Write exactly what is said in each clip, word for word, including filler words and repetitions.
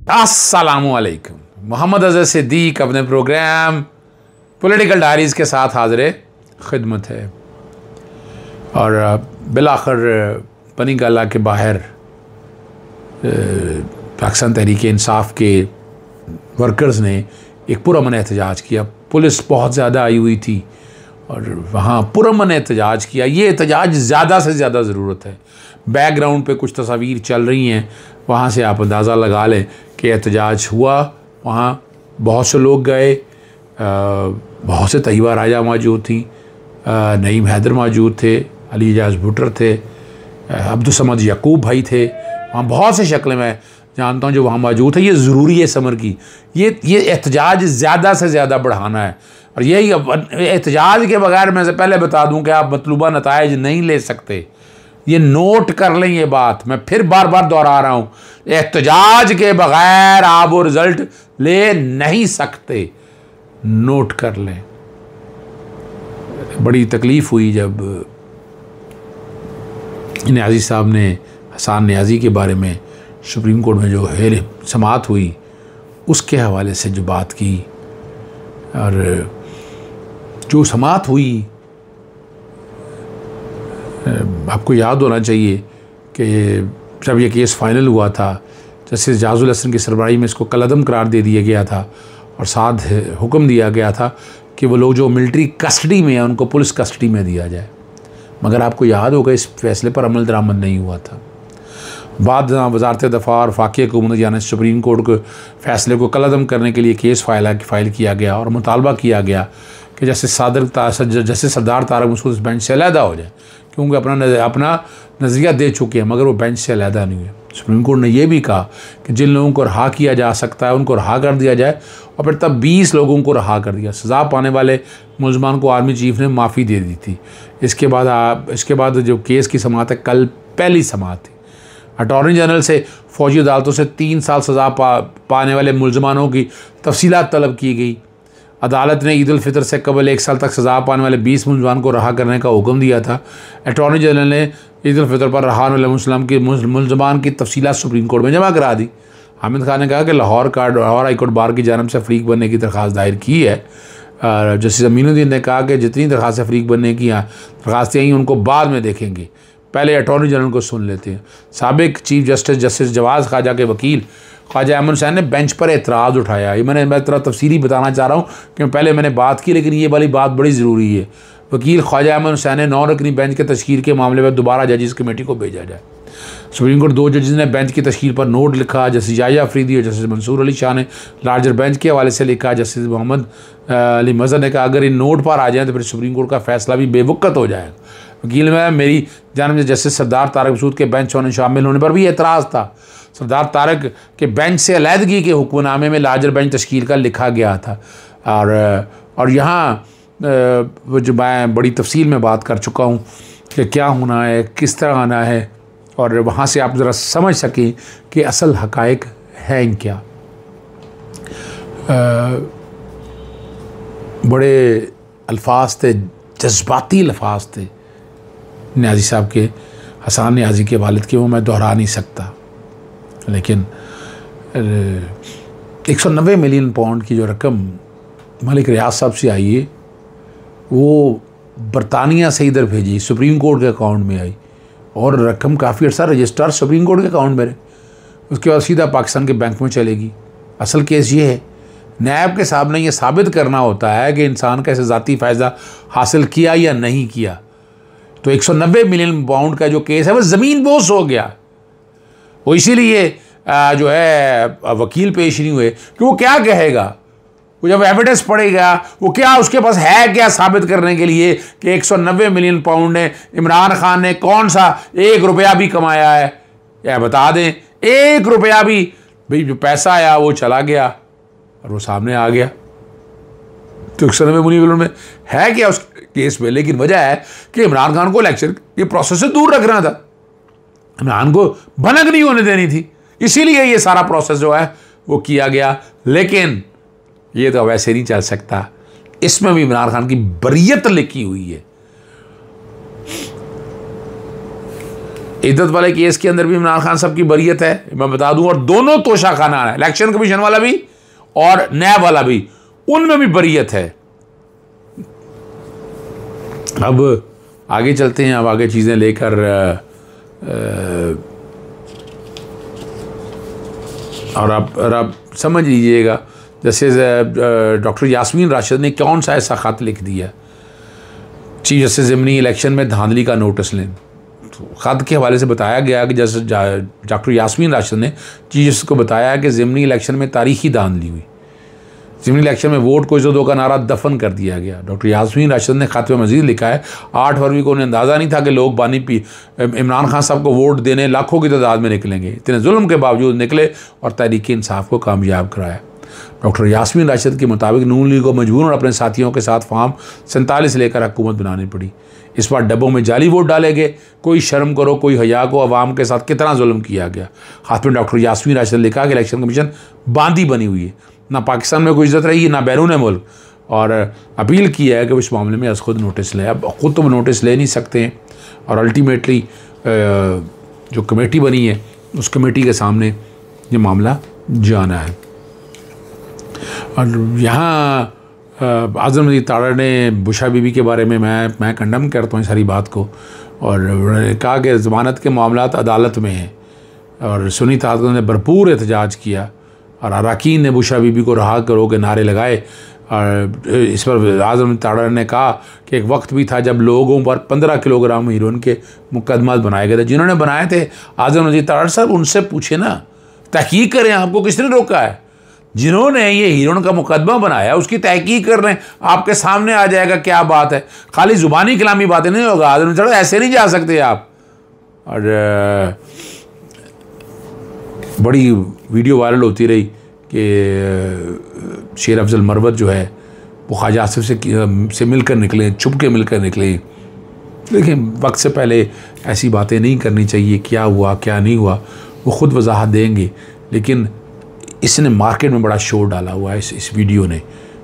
अस्सलामुअलैकुम। मोहम्मद अज़हर सिद्दीक अपने programme political diaries के साथ हाज़िर खिदमत है। और बिलाखिर बनी गाला के बाहर पाकिस्तान तहरीक इंसाफ के वर्कर्स ने एक पुरअमन एहतजाज किया। पुलिस बहुत ज़्यादा आई हुई थी और वहाँ पुरअमन एहतजाज किया। ये एहतजाज ज़्यादा से ज़्यादा ज़रूरत है। बैकग्राउंड पे कुछ तस्वीर चल रही हैं, वहाँ से आप अंदाज़ा लगा लें कि एहतजाज हुआ। वहाँ बहुत से लोग गए, बहुत से तैयबा राजा मौजूद थी, नईम हैदर मौजूद थे, अली एजाज भुट्टर थे, अब्दुल यकूब भाई थे। वहाँ बहुत से शक्लें मैं जानता हूँ जो वहाँ मौजूद है। ये ज़रूरी है समर की, ये ये एहतजाज ज़्यादा से ज़्यादा बढ़ाना है। और यही एहतजाज के बगैर मैं से पहले बता दूँ कि आप मतलूबा नताइज नहीं ले सकते। ये नोट कर लें, ये बात मैं फिर बार बार दोहरा रहा हूँ, एहतजाज के बगैर आप वो रिज़ल्ट ले नहीं सकते। नोट कर लें। बड़ी तकलीफ़ हुई जब न्याजी साहब ने हसन न्याजी के बारे में सुप्रीम कोर्ट में जो है समाअत हुई उसके हवाले से जो बात की। और जो समाअत हुई, आपको याद होना चाहिए कि जब ये केस फाइनल हुआ था, जैसे जाजुल हसन की सरबराही में इसको कलअदम करार दे दिया गया था और साथ हुक्म दिया गया था कि वो लोग जो मिलिट्री कस्टडी में हैं उनको पुलिस कस्टडी में दिया जाए। मगर आपको याद होगा इस फैसले पर अमल दरामद नहीं हुआ था। बाद वजारत दफ़ा और फाक़ी हुकूमत यानी सुप्रीम कोर्ट के फ़ैसले को कलअदम करने के लिए केस फाइल फाइल किया गया और मुतालबा किया गया कि जैसे सादर जैसे सरदार तारक मसूद इस बेंच से अलहदा हो जाए, क्योंकि अपना अपना नज़रिया दे चुके हैं, मगर वो बेंच से अलहदा नहीं हुए। सुप्रीम कोर्ट ने यह भी कहा कि जिन लोगों को रहा किया जा सकता है उनको रहा कर दिया जाए, और फिर तब बीस लोगों को रहा कर दिया। सज़ा पाने वाले मुलजमान को आर्मी चीफ ने माफ़ी दे दी थी। इसके बाद आप इसके बाद जो केस की समाअत है, कल पहली समाअत थी। अटॉर्नी जनरल से फ़ौजी अदालतों से तीन साल सज़ा पा, पाने वाले मुलजमानों की तफसीलात तलब की गई। अदालत ने ईद उल फितर से कबल एक साल तक सज़ा पाने वाले बीस मुलजमान को रहा करने का हुक्म दिया था। अटॉर्नी जनरल ने ईद उल फितर पर रहा होने वाले मुस्लिम की मुलजमान की तफसीलात सुप्रीम कोर्ट में जमा करा दी। हामिद खान ने कहा कि लाहौर का लाहौर हाई कोर्ट बार की जानिब से फ़रीक बनने की दरख्वास्त दायर की है। जस्टिस अमीनुद्दीन ने कहा कि जितनी दरख्वास्तें फ़रीक बनने की दरख्वास्तें आई उनको बाद में देखेंगे, पहले अटॉर्नी जनरल को सुन लेते हैं। साबिक chief justice justice Jawwad Khawaja के वकील ख्वाजा अहमद हुसैन ने बेंच पर एतराज़ उठाया। ये मैंने मैं तरह तफसीली बताना चाह रहा हूँ कि पहले मैंने बात की, लेकिन ये वाली बात बड़ी ज़रूरी है। वकील ख्वाजा अहमद हुसैन ने नौ रकनी बेंच के तश्कील के मामले में दोबारा जजेस कमेटी को भेजा जाए। सुप्रीम कोर्ट दो जजेस ने बेंच की तश्कील पर नोट लिखा। जस्टिस याया अफरीदी और जस्टिस मंसूर अली शाह ने लार्जर बेंच के हवाले से लिखा। जस्टिस मोहम्मद अली मजहर ने कहा अगर इन नोट पर आ जाए तो फिर सुप्रीम कोर्ट का फैसला भी बेवक़्त हो जाएगा। वकील में मेरी जानिब से जस्टिस सरदार तारक मसूद के बेंच होने शामिल होने पर भी एतराज़ था। सरदार तारक के बेंच से अलहदगी के हुक्मनामे में लार्जर बेंच तश्कील का लिखा गया था। और और यहाँ जो मैं बड़ी तफसील में बात कर चुका हूँ कि क्या होना है, किस तरह आना है, और वहाँ से आप ज़रा समझ सकें कि असल हक़ाइक़ हैं क्या। आ, बड़े अल्फाज थे, जज्बाती अल्फाज थे न्याजी साहब के, हसन न्याजी के वालिद के, वो मैं दोहरा नहीं सकता। लेकिन एक सौ नब्बे मिलियन पाउंड की जो रकम मलिक रियाज साहब से आई है, वो बरतानिया से इधर भेजी, सुप्रीम कोर्ट के अकाउंट में आई, और रकम काफ़ी अर्सा रजिस्ट्रार सुप्रीम कोर्ट के अकाउंट में रहे। उसके बाद सीधा पाकिस्तान के बैंक में चलेगी। असल केस ये है, नैब के सामने ये साबित करना होता है कि इंसान का ऐसे ज़ाती फ़ायदा हासिल किया या नहीं किया। तो एक सौ नब्बे मिलियन पाउंड का जो केस है वो ज़मीन बोस हो गया। वो इसीलिए जो है वकील पेश नहीं हुए कि वो क्या कहेगा, वो जब एविडेंस पड़ेगा वो क्या उसके पास है क्या साबित करने के लिए कि एक सौ नब्बे मिलियन पाउंड ने इमरान खान ने कौन सा एक रुपया भी कमाया है, या बता दें एक रुपया भी। भाई जो पैसा आया वो चला गया और वो सामने आ गया। तो एक सौ नब्बे मिलियन में है क्या उस केस में। लेकिन वजह है कि इमरान खान को इलेक्शन ये प्रोसेस से दूर रखना था, इमरान को भनक नहीं होने देनी थी, इसीलिए ये सारा प्रोसेस जो है वो किया गया। लेकिन ये तो वैसे नहीं चल सकता, इसमें भी इमरान खान की बरियत लिखी हुई है। इद्दत वाले केस के अंदर भी इमरान खान साहब की बरीयत है, मैं बता दूं, और दोनों तोशा खाना है, इलेक्शन कमीशन वाला भी और नैब वाला भी, उनमें भी बरीयत है। अब आगे चलते हैं, अब आगे चीज़ें लेकर और आप और आप समझ लीजिएगा, जैसे डॉक्टर यास्मीन राशिद ने कौन सा ऐसा ख़त लिख दिया, चीफ जस्टिस ज़िमनी इलेक्शन में धांधली का नोटिस लें। तो ख़त के हवाले से बताया गया कि जैसे डॉक्टर यास्मीन राशिद ने चीफ जस्टिस को बताया कि ज़िमनी इलेक्शन में तारीखी धांधली हुई, ज़िमनी इलेक्शन में वोट को इज़्ज़त दो का नारा दफन कर दिया गया। डॉक्टर यास्मीन राशिद ने ख़त में मज़ीद लिखा है, आठ फरवरी को उन्हें अंदाज़ा नहीं था कि लोग बानी पी इमरान खान साहब को वोट देने लाखों की तादाद में निकलेंगे, इतने जुल्म के बावजूद निकले और तहरीक इंसाफ को कामयाब कराया। डॉक्टर यास्मीन राशिद के मुताबिक नून लीग को मजबूरन और अपने साथियों के साथ फॉर्म सैंतालीस लेकर हुकूमत बनानी पड़ी। इस बार डब्बों में जाली वोट डाले गए, कोई शर्म करो, कोई हया को, अवाम के साथ कितना जुल्म किया गया। हाथ में डॉक्टर यास्मीन राशिद ने लिखा कि इलेक्शन कमीशन बांदी बनी हुई है, ना पाकिस्तान में कोई इज्जत रही है ना बैरून मुल्क, और अपील की है कि वो इस मामले में अज खुद नोटिस लें। अब खुद तो नोटिस ले नहीं सकते हैं, और अल्टीमेटली जो कमेटी बनी है उस कमेटी के सामने ये मामला जाना है। और यहाँ आज़म मजीद ताड़ा ने बुशा बीबी के बारे में मैं मैं कंडम करता हूँ सारी बात को, और उन्होंने कहा कि ज़मानत के मामलात अदालत में हैं, और सुन्नी ताकतों ने भरपूर एहतजाज किया और अरकान ने बुशा बीबी को रहा करो के नारे लगाए। और इस पर आज़म ताड़ा ने कहा कि एक वक्त भी था जब लोगों पर पंद्रह किलोग्राम हीरोइन के मुकदमात बनाए गए थे। जिन्होंने बनाए थे आज़म मजीद ताड़ा साहब, उनसे पूछे ना, तहकीक करें, आपको किसने रोका है? जिन्होंने ये हीरोइन का मुकदमा बनाया उसकी तहकीक कर रहे हैं, आपके सामने आ जाएगा क्या बात है। खाली ज़ुबानी कलामी बातें नहीं होगा, आज़म ताड़ा ऐसे नहीं जा सकते आप। और बड़ी वीडियो वायरल होती रही कि शेर अफजल मरवत जो है वो ख्वाजा आसिफ से से मिलकर निकले, छुप के मिलकर निकले। लेकिन वक्त से पहले ऐसी बातें नहीं करनी चाहिए, क्या हुआ क्या नहीं हुआ वो ख़ुद वजाहत देंगे। लेकिन इसने मार्केट में बड़ा शोर डाला हुआ है इस इस वीडियो ने,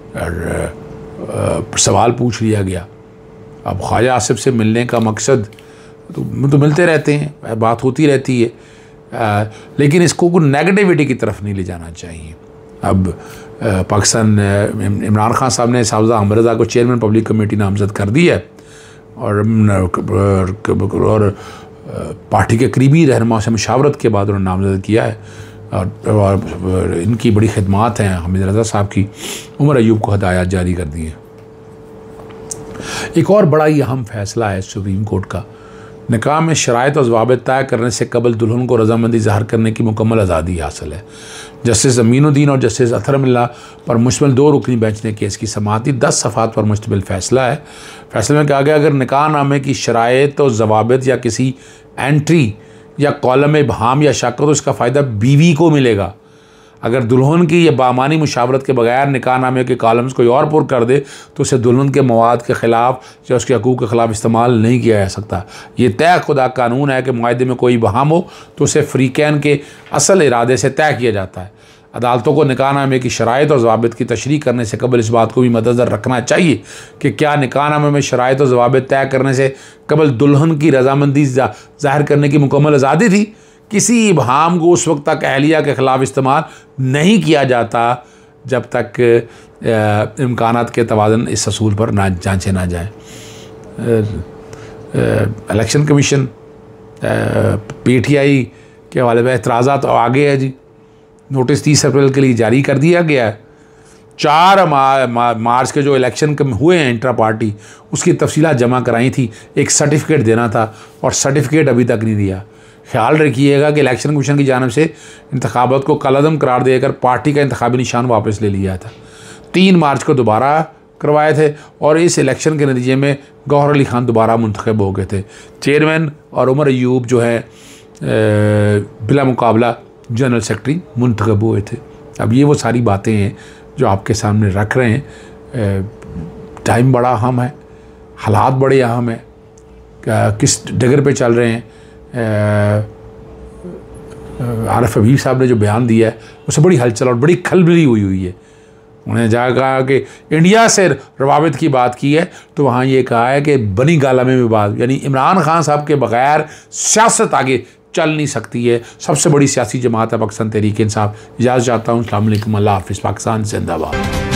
और सवाल पूछ लिया गया। अब ख्वाजा आसिफ से मिलने का मकसद तो, तो मिलते रहते हैं, बात होती रहती है, आ, लेकिन इसको कोई नेगेटिविटी की तरफ नहीं ले जाना चाहिए। अब आ, पाकिस्तान इमरान खान साहब ने सावजा हमरजा को चेयरमैन पब्लिक कमेटी नामजद कर दी है, और, और, और पार्टी के करीबी रहनुमा से मशावरत के बाद उन्होंने नामजद किया है। और, और इनकी बड़ी खिदमात हैं, हामिद रज़ा साहब की उमर अयूब को हदायत जारी कर दी है। एक और बड़ा ही अहम फैसला है सुप्रीम कोर्ट का, निकाह में शराइत और ज़वाबित तय करने से कबल दुल्हन को रजामंदी ज़ाहिर करने की मुकम्मल आज़ादी हासिल है। जस्टिस अमीनुद्दीन और जस्टिस अतहर मिल्ला पर मुश्तमिल दो रुकनी बेंच ने केस की समाअती दस सफ़ात पर मुश्तमिल फ़ैसला है। फैसले में कहा गया, अगर निकाह नामे की शराइत और ज़वाबित या किसी एंट्री या कॉलम इबहाम या शक तो इसका फ़ायदा बीवी को मिलेगा। अगर दुल्हन की या बामानी मुशावरत के बगैर निकाह नामे के कॉलम्स कोई और पुर कर दे तो उसे दुल्हन के मवाद के ख़िलाफ़ या उसके हकूक़ के ख़िलाफ़ इस्तेमाल नहीं किया जा सकता। ये तय खुदा कानून है कि मुआहदे में कोई बहाम हो तो उसे फ़रीक़ैन के असल इरादे से तय किया जाता है। अदालतों को निकाह नामे की शराइत और ज़वाबित की तशरीह करने से कबल इस बात को भी मद्देनज़र रखना चाहिए कि क्या निकाह नामे में शराइत और ज़वाबित तय करने से कबल दुल्हन की रजामंदी ज़ाहिर करने की मुकम्मल आज़ादी थी। किसी इबहाम को उस वक्त तक अहलिया के ख़िलाफ़ इस्तेमाल नहीं किया जाता जब तक इम्कानात के तवाज़ुन इस असूल पर ना जांचे ना जाए। Election commission PTI के हवाले में एतराज़ात तो आगे है जी, नोटिस तीस अप्रैल के लिए जारी कर दिया गया है। चार मा, मा, मार्च के जो इलेक्शन हुए हैं इंट्रा पार्टी, उसकी तफसीलात जमा कराई थी, एक सर्टिफिकेट देना था और सर्टिफिकेट अभी तक नहीं दिया। ख्याल रखिएगा कि इलेक्शन कमीशन की जानिब से इंतखाबात को कलअदम करार देकर पार्टी का इंतखाबी निशान वापस ले लिया था। तीन मार्च को दोबारा करवाए थे और इस इलेक्शन के नतीजे में गौहर अली खान दोबारा मुंतखब हो गए थे। चेयरमैन और उमर अयूब जो है बिला मुकाबला जनरल सेक्रेटरी मुंतखब हुए थे। अब ये वो सारी बातें हैं जो आपके सामने रख रहे हैं। टाइम बड़ा अहम है, हालात बड़े अहम है, किस डगर पे चल रहे हैं। आरिफ हबीब साहब ने जो बयान दिया है उससे बड़ी हलचल और बड़ी खलबली हुई हुई है। उन्होंने जहाँ कहा कि इंडिया से रवाबित की बात की है तो वहाँ ये कहा है कि बनी गाला में भी बात, यानी इमरान खान साहब के बगैर सियासत आगे चल नहीं सकती है। सबसे बड़ी सियासी जमात है पाकिस्तान तहरीक इंसाफ। इजाज़त चाहता हूँ। अस्सलाम वालेकुम, अल्लाह हाफ़िज़। पाकिस्तान जिंदाबाद।